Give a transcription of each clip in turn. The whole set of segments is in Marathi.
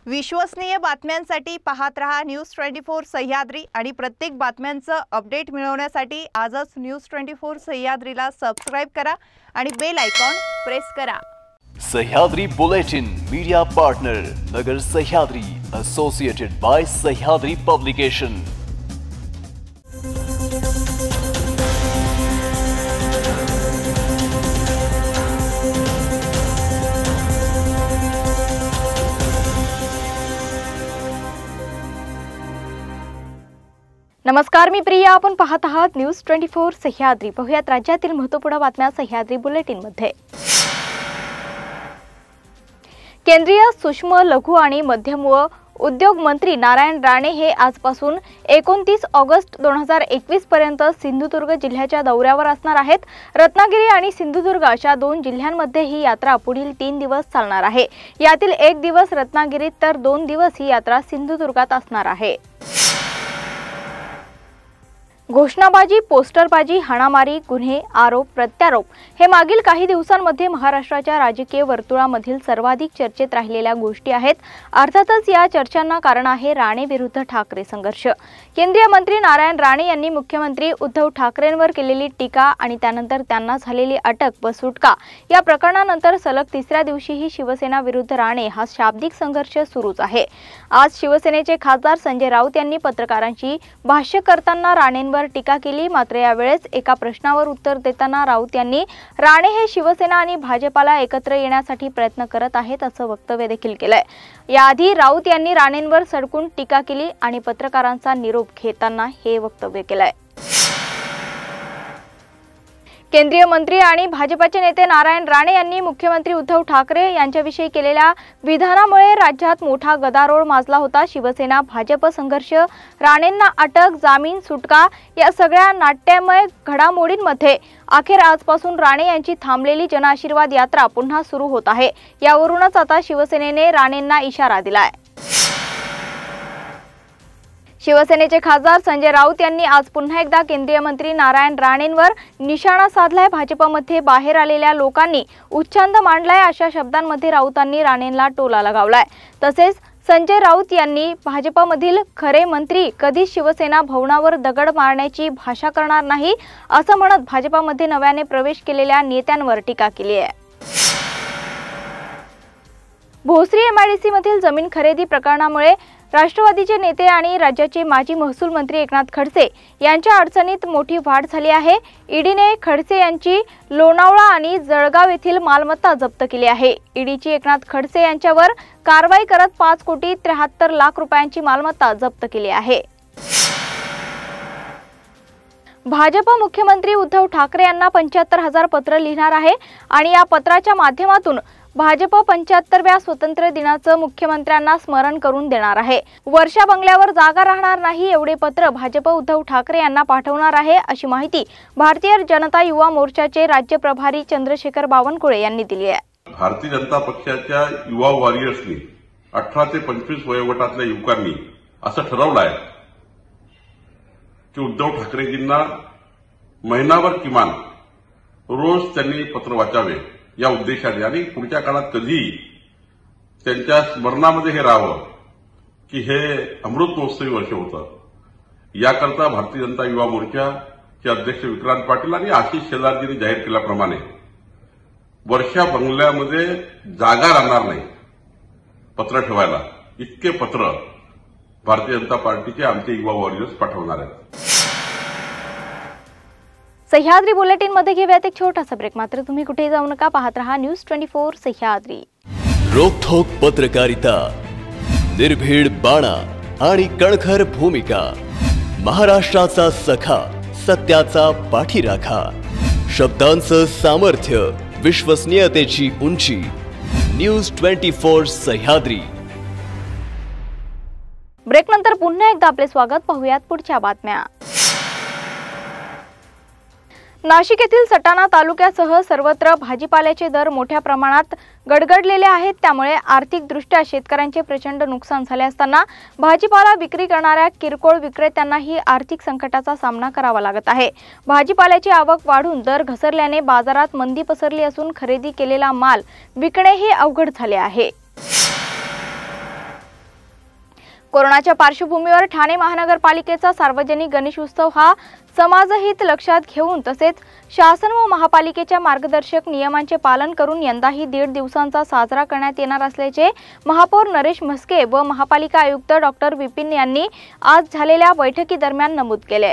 विश्वसनीय बातम्यांसाठी पाहत रहा न्यूज 24 सह्याद्री आणि प्रत्येक बातम्यांचं अपडेट मिळवण्यासाठी आजच न्यूज 24 सह्याद्रीला सबस्क्राइब करा आणि बेल आयकॉन प्रेस करा। Sahyadri bulletin media partner Nagar Sahyadri associated by Sahyadri publication. नमस्कार, मी प्रिया। आपण पाहत आहात न्यूज 24 सह्याद्री। पाहुयात राज्यातील महत्त्वपूर्ण बातम्या सह्याद्री बुलेटिन मध्ये। केंद्रीय सूक्ष्म लघु आणि मध्यम व उद्योग मंत्री नारायण राणे हे आजपासून 29 ऑगस्ट 2021 पर्यंत सिंधुदुर्ग जिल्ह्याच्या दौऱ्यावर असणार आहेत। रत्नागिरी आणि सिंधुदुर्ग अशा दोन जिल्ह्यांमध्ये ही यात्रा पुढील 3 दिवस चालणार आहे। यातील 1 दिवस रत्नागिरीत तर 2 दिवस ही यात्रा सिंधुदुर्गात असणार आहे। घोषणाबाजी, पोस्टरबाजी, हाणामारी, गुन्हे, आरोप प्रत्यारोप हे मागील काही दिवसांमध्ये महाराष्ट्राच्या राजकीय वर्तुळामधील सर्वाधिक चर्चेत राहिलेल्या गोष्टी आहेत। अर्थातच या चर्चांना कारण आहे राणे विरुद्ध ठाकरे संघर्ष। केंद्रीय मंत्री नारायण राणे यांनी मुख्यमंत्री उद्धव ठाकरेंवर केलेली टीका आणि त्यानंतर त्यांना झालेली अटक व सुटका या प्रकरणानंतर सलग 3ऱ्या दिवशीही शिवसेना विरुद्ध राणे हा शाब्दिक संघर्ष सुरूच आहे। आज शिवसेनेचे खासदार संजय राऊत यांनी पत्रकारांशी भाष्य करताना राणेंवर टीका केली। मात्र यावेळेस एका प्रश्नावर उत्तर देताना राऊत यांनी राणे हे शिवसेना आणि भाजपाला एकत्र येण्यासाठी प्रयत्न करत आहेत असं वक्तव्य देखील केलंय। याआधी राऊत यांनी राणेंवर सडकून टीका केली आणि पत्रकारांचा निरोप घेताना हे वक्तव्य केलंय। केंद्रीय मंत्री आणि भाजपचे नेते नारायण राणे यांनी मुख्यमंत्री उद्धव ठाकरे यांच्याविषयी केलेल्या विधानामुळे राज्यात मोठा गदारोळ माजला होता। शिवसेना भाजप संघर्ष, राणेंना अटक, जामीन, सुटका या सगळ्या नाट्यमय घडामोडींमध्ये अखेर आजपासून राणे यांची थांबलेली जनआशीर्वाद यात्रा पुन्हा सुरू होत आहे। यावरूनच आता शिवसेनेने राणेंना इशारा दिलाय। शिवसेनेचे खासदार संजय राऊत यांनी आज पुन्हा एकदा केंद्रीय मंत्री नारायण राणेंवर निशाणा साधलाय। भाजपमध्ये बाहेर आलेल्या लोकांनी उच्चांद मांडलाय अशा शब्दांमध्ये राऊतांनी राणेंना टोला लगावलाय। तसेच संजय राऊत यांनी भाजपमधील खरे मंत्री कधीच शिवसेना भवनावर दगड मारण्याची भाषा करणार नाही असं म्हणत भाजपमध्ये नव्याने प्रवेश केलेल्या नेत्यांवर टीका केली आहे। भोसरी एमआयडीसी मधील जमीन खरेदी प्रकरणामुळे राष्ट्रवादीचे नेते आणि राज्याचे माजी महसूल मंत्री एकनाथ खडसे यांच्या अडचणीत मोठी वाढ झाली आहे। ईडीने खडसे यांची लोणावळा आणि जळगाव येथील मालमत्ता जप्त केली आहे। ईडीची एकनाथ खडसे यांच्यावर कारवाई करत 5 कोटी 73 लाख रुपयांची मालमत्ता जप्त केली आहे। भाजप मुख्यमंत्री उद्धव ठाकरे यांना 75,000 पत्र लिहिणार आहे आणि या पत्राच्या माध्यमातून भाजप 75व्या स्वातंत्र्य दिनाचं मुख्यमंत्र्यांना स्मरण करून देणार आहे। वर्षा बंगल्यावर जागा राहणार नाही एवढे पत्र भाजप उद्धव ठाकरे यांना पाठवणार आहे अशी माहिती भारतीय जनता युवा मोर्चाचे राज्य प्रभारी चंद्रशेखर बावनकुळे यांनी दिली आहे। भारतीय जनता पक्षाच्या युवा वॉरियर्सनी 18 ते 25 वयोगटातल्या युवकांनी असं ठरवलं आहे की उद्धव ठाकरेजींना महिनाभर किमान रोज त्यांनी पत्र वाचावे या उद्देशाने आणि पुढच्या काळात कधीही त्यांच्या स्मरणामध्ये हे राहावं की हे अमृत महोत्सवी वर्ष होतं। याकरता भारतीय जनता युवा मोर्चाचे अध्यक्ष विक्रांत पाटील आणि आशिष शेलारजींनी जाहीर केल्याप्रमाणे वर्षा बंगल्यामध्ये जागा राहणार नाही पत्र ठेवायला, इतके पत्र भारतीय जनता पार्टीचे आमचे युवा वॉरियर्स पाठवणार आहेत। सह्याद्री बुलेटिन मध्ये घेऊयात एक छोटासा ब्रेक। मात्र तुम्ही कुठेही जाऊ नका, पाहत रहा न्यूज 24 सह्याद्री। रोखोक पत्रकारिता, निर्भीड बाणा आणि कणखर भूमिका, महाराष्ट्राचा सखा, सत्याचा पाठीराखा, शब्दांचं सामर्थ्य, विश्वसनीयतेची उंची, न्यूज 24 सह्याद्री। ब्रेक नंतर पुन्हा एकदा आपले स्वागत। पाहुयात पुढच्या बातम्या। नाशिक येथील सटाणा तालुक्यासह सर्वत्र भाजीपाल्याचे दर मोठ्या प्रमाणात गडगडलेले आहेत। त्यामुळे आर्थिकदृष्ट्या शेतकऱ्यांचे प्रचंड नुकसान झाले असताना भाजीपाला विक्री करणाऱ्या किरकोळ विक्रेत्यांनाही आर्थिक संकटाचा सामना करावा लागत आहे। भाजीपाल्याची आवक वाढून दर घसरल्याने बाजारात मंदी पसरली असून खरेदी केलेला माल विकणेही अवघड झाले आहे। कोरोनाच्या पार्श्वभूमीवर ठाणे महानगरपालिकेचा सार्वजनिक गणेश उत्सव हा समाजहित लक्षात घेऊन तसेच शासन व महापालिकेच्या मार्गदर्शक नियमांचे पालन करून यंदाही 1.5 दिवसांचा साजरा करण्यात येणार असल्याचे महापौर नरेश म्हस्के व महापालिका आयुक्त डॉक्टर विपिन यांनी आज झालेल्या बैठकीदरम्यान नमूद केले.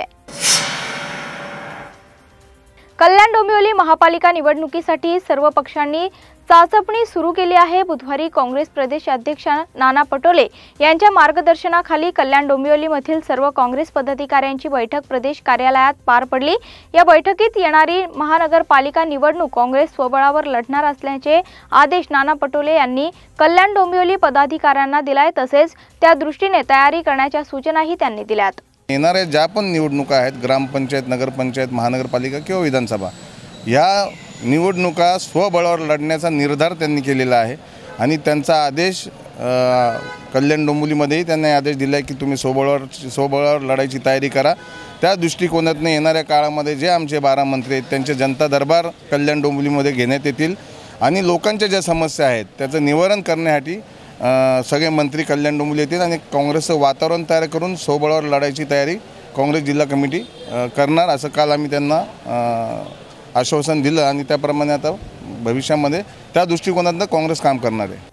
कल्याण डोंबिवली महापालिका निवडणुकीसाठी सर्व पक्षांनी चाचपणी सुरू केली आहे. बुधवारी काँग्रेस प्रदेश अध्यक्ष नाना पटोले यांच्या मार्गदर्शनाखाली कल्याण डोंबिवलीमधील सर्व काँग्रेस पदाधिकाऱ्यांची बैठक प्रदेश कार्यालयात पार पडली. या बैठकीत येणारी महानगरपालिका निवडणूक काँग्रेस स्वबळावर लढणार असल्याचे आदेश नाना पटोले यांनी कल्याण डोंबिवली पदाधिकाऱ्यांना दिलाय. तसेच त्या दृष्टीने तयारी करण्याच्या सूचनाही त्यांनी दिल्यात. येणाऱ्या ज्या पण निवडणुका आहेत, ग्रामपंचायत, नगरपंचायत, महानगरपालिका किंवा विधानसभा, या निवडणुका स्वबळावर लढण्याचा निर्धार त्यांनी केलेला आहे आणि त्यांचा आदेश कल्याण डोंबिवलीमध्येही त्यांनी आदेश दिला आहे की तुम्ही स्वबळावर लढायची तयारी करा. त्या दृष्टिकोनातून येणाऱ्या काळामध्ये जे आमचे 12 मंत्री आहेत त्यांचे जनता दरबार कल्याण डोंबिवलीमध्ये घेण्यात येतील आणि लोकांच्या ज्या समस्या आहेत त्याचं निवारण करण्यासाठी सगळे मंत्री कल्याण डोंबिवली येतील आणि काँग्रेसचं वातावरण तयार करून स्वबळावर लढायची तयारी काँग्रेस जिल्हा कमिटी करणार, असं काल आम्ही त्यांना आश्वासन दिलं आणि त्याप्रमाणे आता भविष्यामध्ये त्या दृष्टिकोनातून काँग्रेस काम करणार आहे.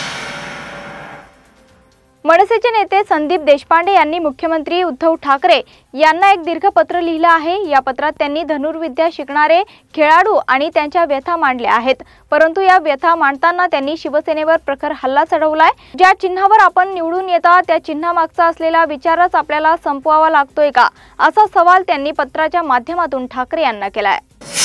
मनसेचे नेते संदीप देशपांडे यांनी मुख्यमंत्री उद्धव ठाकरे यांना एक दीर्घ पत्र लिहिलं आहे. या पत्रात त्यांनी धनुर्विद्या शिकणारे खेळाडू आणि त्यांच्या व्यथा मांडल्या आहेत. परंतु या व्यथा मांडताना त्यांनी शिवसेनेवर प्रखर हल्ला चढवलाय. ज्या चिन्हावर आपण निवडून येता त्या चिन्हामागचा असलेला विचारच आपल्याला संपवावा लागतोय का, असा सवाल त्यांनी पत्राच्या माध्यमातून ठाकरे यांना केलाय.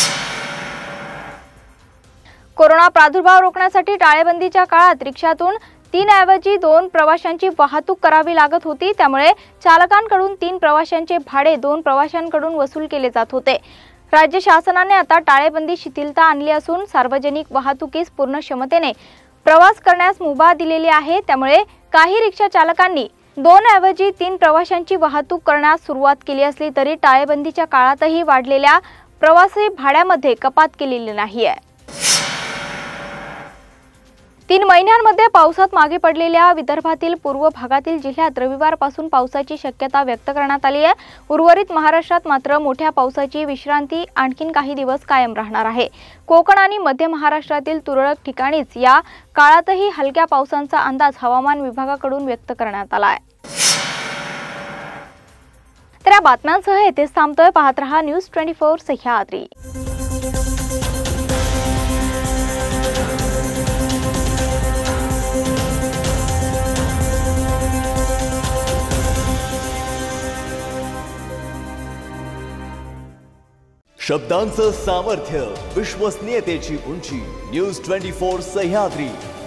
कोरोना प्रादुर्भाव रोखण्यासाठी टाळेबंदीच्या काळात रिक्षातून 3 ऐवजी 2 प्रवाशांची वाहतूक करावी लागत होती. त्यामुळे चालकांकडून 3 प्रवाशांचे भाडे 2 प्रवाशांकडून वसूल केले जात होते. राज्य शासनाने आता टाळेबंदी शिथिलता आणली असून सार्वजनिक वाहतुकीस पूर्ण क्षमतेने प्रवास करण्यास मुभा दिलेली आहे. त्यामुळे काही रिक्षा चालकांनी 2 ऐवजी 3 प्रवाशांची वाहतूक करण्यास सुरुवात केली असली तरी टाळेबंदीच्या काळातही वाढलेल्या प्रवासी भाड्यामध्ये कपात केलेली नाहीये. 3 महिन्यांमध्ये पावसात मागे पडलेल्या विदर्भातील पूर्व भागातील जिल्ह्यात रविवारपासून पावसाची शक्यता व्यक्त करण्यात आली आहे. उर्वरित महाराष्ट्रात मात्र मोठ्या पावसाची विश्रांती आणखीन काही दिवस कायम राहणार आहे. कोकण आणि मध्य महाराष्ट्रातील तुरळक ठिकाणीच या काळातही हलक्या पावसाचा अंदाज हवामान विभागाकडून व्यक्त करण्यात आला आहे. तर या बातम्यांसह येथेच थांबतोय. पाहत रहा न्यूज 24 सह्याद्री. शब्दांचं सामर्थ्य, विश्वसनीयतेची उंची. न्यूज 24 सह्याद्री.